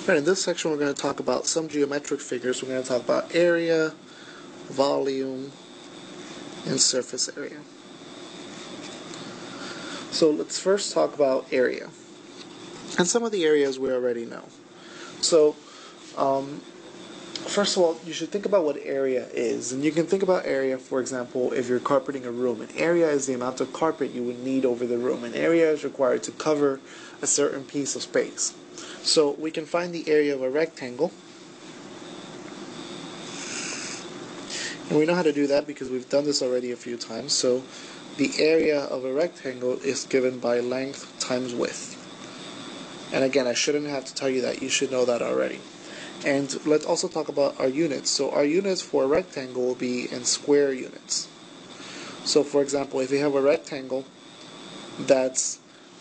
Alright, in this section we're going to talk about some geometric figures. We're going to talk about area, volume, and surface area. So let's first talk about area. And some of the areas we already know. So, first of all, you should think about what area is. And you can think about area, for example, if you're carpeting a room. An area is the amount of carpet you would need over the room. An area is required to cover a certain piece of space. So we can find the area of a rectangle. And we know how to do that because we've done this already a few times. So the area of a rectangle is given by length times width. And again, I shouldn't have to tell you that. You should know that already. And let's also talk about our units. So our units for a rectangle will be in square units. So for example, if you have a rectangle that's,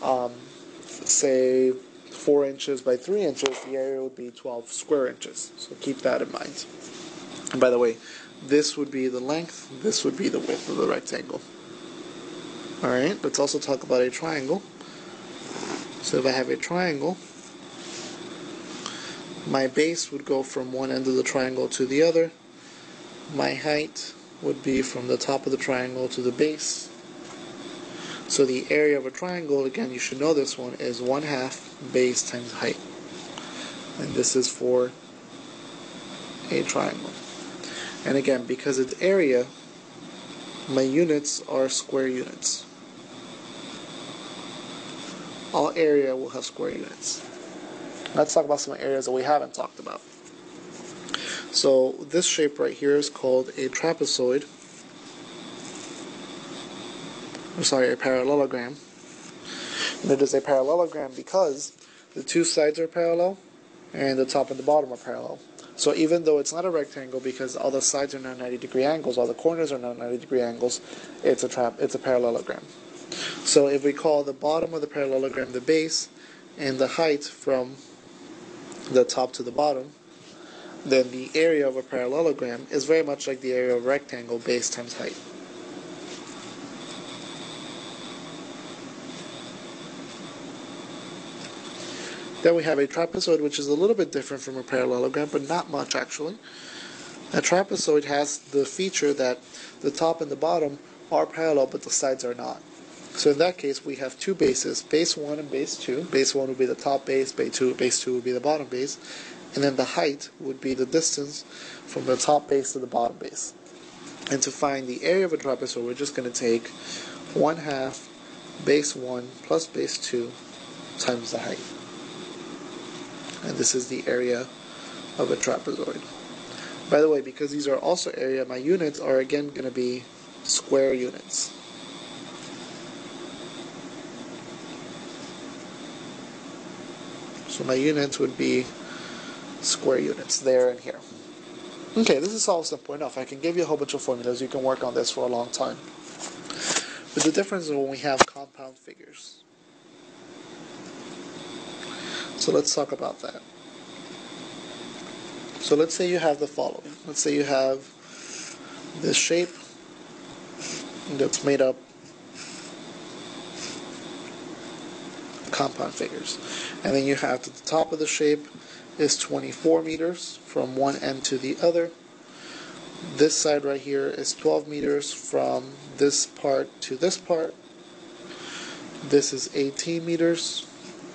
say, 4 inches by 3 inches, the area would be 12 square inches. So keep that in mind. And by the way, this would be the length, this would be the width of the rectangle. Alright, let's also talk about a triangle. So if I have a triangle, my base would go from one end of the triangle to the other. My height would be from the top of the triangle to the base. So the area of a triangle, again, you should know this one, is 1/2 base times height. And this is for a triangle. And again, because it's area, my units are square units. All area will have square units. Let's talk about some areas that we haven't talked about. So this shape right here is called a trapezoid. A parallelogram. And it is a parallelogram because the two sides are parallel and the top and the bottom are parallel. So even though it's not a rectangle because all the sides are now 90-degree angles, all the corners are now 90-degree angles, it's a parallelogram. So if we call the bottom of the parallelogram the base and the height from the top to the bottom, then the area of a parallelogram is very much like the area of a rectangle, base times height. Then we have a trapezoid, which is a little bit different from a parallelogram, but not much actually. A trapezoid has the feature that the top and the bottom are parallel, but the sides are not. So in that case, we have two bases, base 1 and base 2. Base 1 would be the top base, base 2 would be the bottom base, and then the height would be the distance from the top base to the bottom base. And to find the area of a trapezoid, we're just going to take 1/2 base 1 plus base 2 times the height. And this is the area of a trapezoid. By the way, because these are also area, my units are again going to be square units. So my units would be square units there and here. Okay, this is all simple enough. I can give you a whole bunch of formulas. You can work on this for a long time. But the difference is when we have compound figures. So let's talk about that. So let's say you have the following. Let's say you have this shape that's made up of compound figures. And then you have the top of the shape is 24 meters from one end to the other. This side right here is 12 meters from this part to this part. This is 18 meters.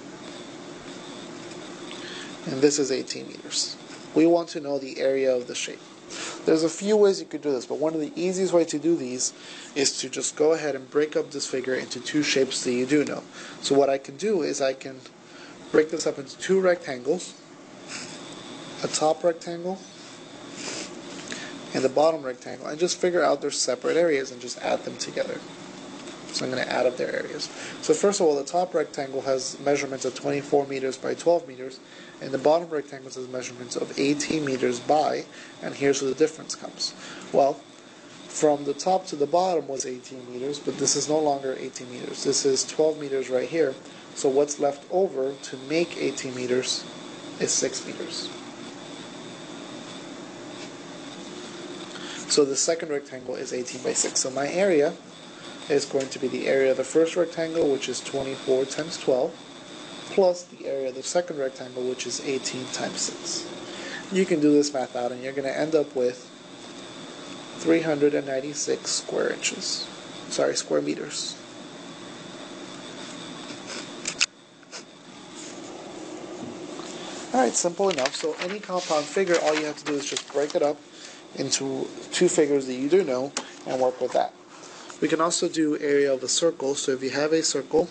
And this is 18 meters. We want to know the area of the shape. There's a few ways you could do this, but one of the easiest ways to do these is to just go ahead and break up this figure into two shapes that you do know. So what I can do is I can break this up into two rectangles, a top rectangle and the bottom rectangle, and just figure out their separate areas and just add them together. So I'm going to add up their areas. So first of all, the top rectangle has measurements of 24 meters by 12 meters, and the bottom rectangle has measurements of 18 meters by, and here's where the difference comes. Well, from the top to the bottom was 18 meters, but this is no longer 18 meters. This is 12 meters right here. So what's left over to make 18 meters is 6 meters. So the second rectangle is 18 by 6. So my area is going to be the area of the first rectangle, which is 24 times 12, plus the area of the second rectangle, which is 18 times 6. You can do this math out and you're going to end up with 396 square meters. Alright, simple enough. So any compound figure, all you have to do is just break it up into two figures that you do know and work with that. We can also do area of a circle. So if you have a circle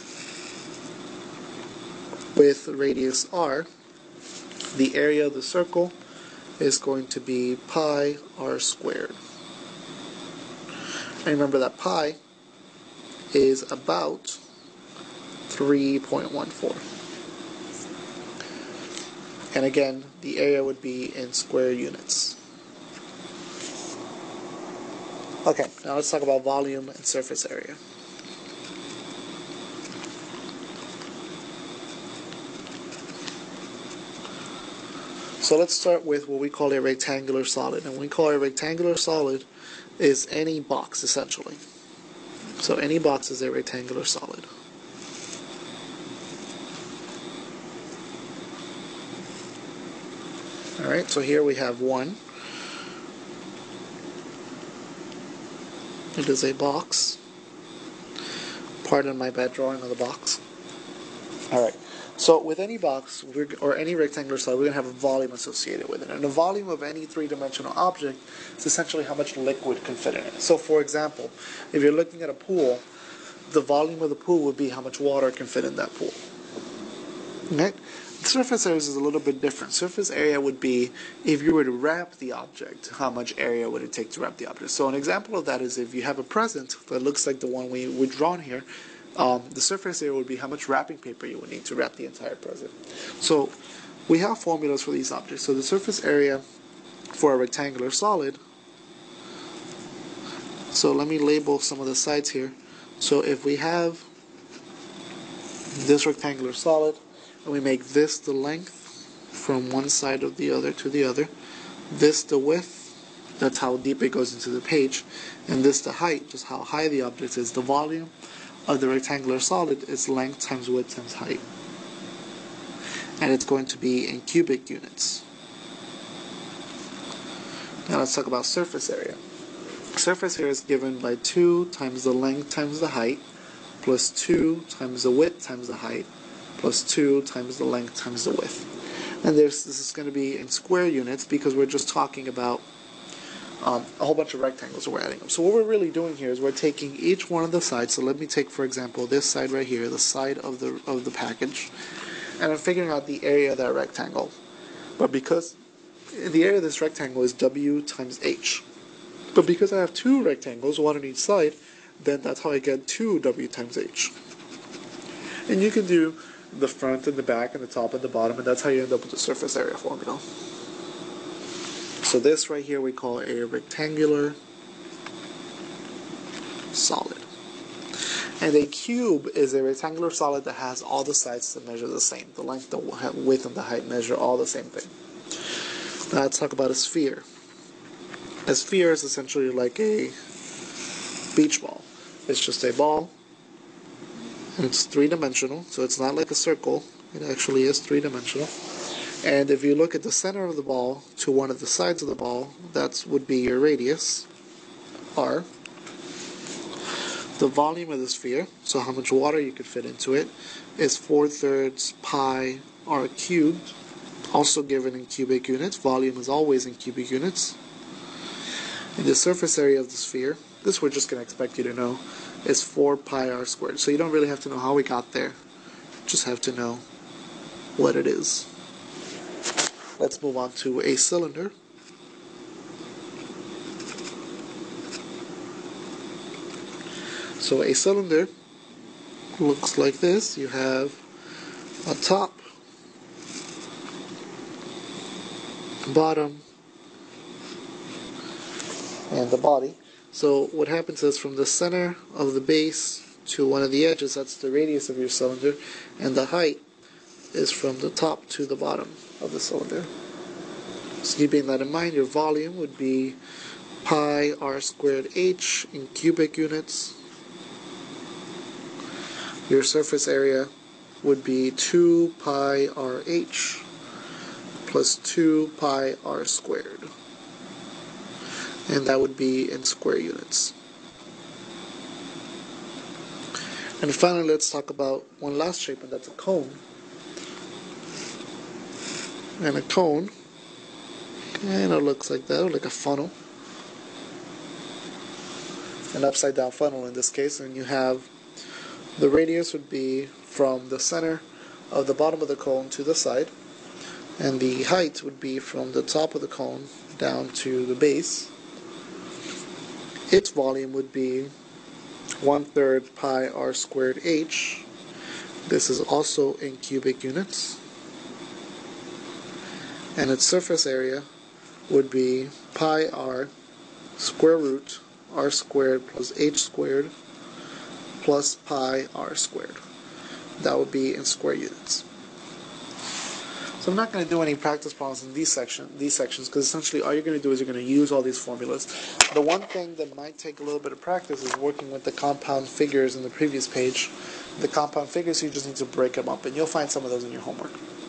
with radius r, the area of the circle is going to be pi r squared. And remember that pi is about 3.14. And again, the area would be in square units. Okay, now let's talk about volume and surface area. So let's start with what we call a rectangular solid. And what we call a rectangular solid is any box, essentially. So any box is a rectangular solid. Alright, so here we have one. It is a box. Pardon my bad drawing of the box. Alright, so with any box, or any rectangular solid, we're going to have a volume associated with it. And the volume of any three-dimensional object is essentially how much liquid can fit in it. So for example, if you're looking at a pool, the volume of the pool would be how much water can fit in that pool. Okay? Surface area is a little bit different. Surface area would be, if you were to wrap the object, how much area would it take to wrap the object? So an example of that is if you have a present that looks like the one we've drawn here, the surface area would be how much wrapping paper you would need to wrap the entire present. So we have formulas for these objects. So the surface area for a rectangular solid, so let me label some of the sides here. So if we have this rectangular solid, and we make this the length from one side of the other to the other, this the width, that's how deep it goes into the page, and this the height, just how high the object is. The volume of the rectangular solid is length times width times height. And it's going to be in cubic units. Now let's talk about surface area. Surface area is given by 2 times the length times the height, plus 2 times the width times the height, plus 2 times the length times the width. And this is going to be in square units because we're just talking about a whole bunch of rectangles, we're adding them. So what we're really doing here is we're taking each one of the sides. So let me take, for example, this side right here, the side of the package, and I'm figuring out the area of that rectangle. But because the area of this rectangle is W times H, but because I have two rectangles, one on each side, then that's how I get 2W times H. And you can do the front and the back and the top and the bottom, and that's how you end up with the surface area formula. So this right here we call a rectangular solid. And a cube is a rectangular solid that has all the sides that measure the same. The length, the width, and the height measure all the same thing. Now let's talk about a sphere. A sphere is essentially like a beach ball. It's just a ball. And it's three-dimensional, so it's not like a circle. It actually is three-dimensional. And if you look at the center of the ball to one of the sides of the ball, that would be your radius, r. The volume of the sphere, so how much water you could fit into it, is 4/3 pi r cubed, also given in cubic units. Volume is always in cubic units. And the surface area of the sphere, this we're just going to expect you to know, is 4 pi r squared. So you don't really have to know how we got there, just have to know what it is. Let's move on to a cylinder. So a cylinder looks like this. You have a top, bottom, and the body. So what happens is from the center of the base to one of the edges, that's the radius of your cylinder, and the height is from the top to the bottom of the cylinder. So keeping that in mind, your volume would be pi r squared h in cubic units. Your surface area would be 2 pi RH plus 2 pi r squared. And that would be in square units. And finally, let's talk about one last shape, and that's a cone. And a cone kind of looks like that, like a funnel. An upside down funnel in this case, and you have the radius would be from the center of the bottom of the cone to the side, and the height would be from the top of the cone down to the base. Its volume would be 1/3 pi r squared h. This is also in cubic units. And its surface area would be pi r square root r squared plus h squared plus pi r squared. That would be in square units. So I'm not going to do any practice problems in these sections, because essentially all you're going to do is you're going to use all these formulas. The one thing that might take a little bit of practice is working with the compound figures in the previous page. The compound figures, you just need to break them up, and you'll find some of those in your homework.